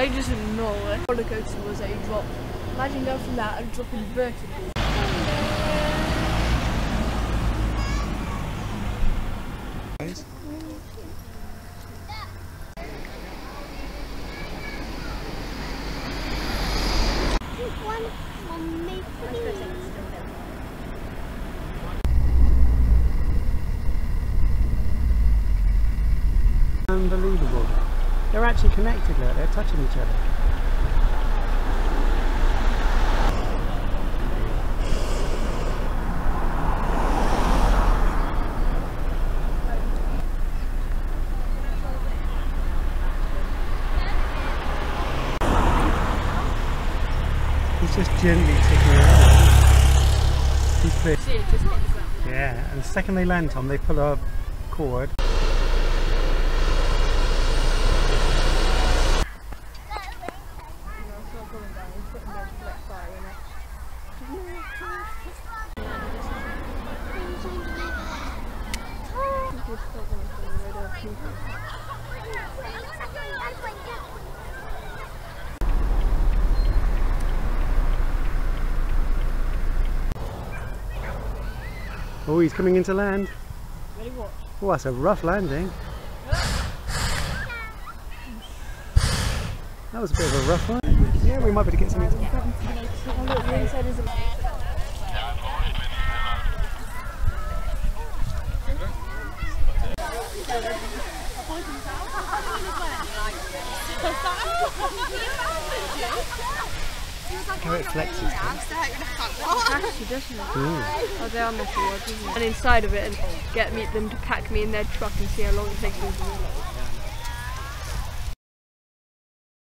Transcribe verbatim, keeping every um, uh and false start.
They just ignore it. Roller coaster was a drop. Imagine going from that and dropping vertically. Unbelievable. They're actually connected, look, they're touching each other. He's just gently ticking around. He's clear. Yeah, and the second they land, Tom, they pull a cord. Oh, he's coming into land. Ready, watch. Oh, that's a rough landing. That was a bit of a rough one. Yeah, we might be able to get something. Oh, look, the inside is a... How it flexes. Actually, doesn't it? Mm. Oh, they are metal rods, isn't it? And inside of it, and get me, them to pack me in their truck and see how long it takes them to realize.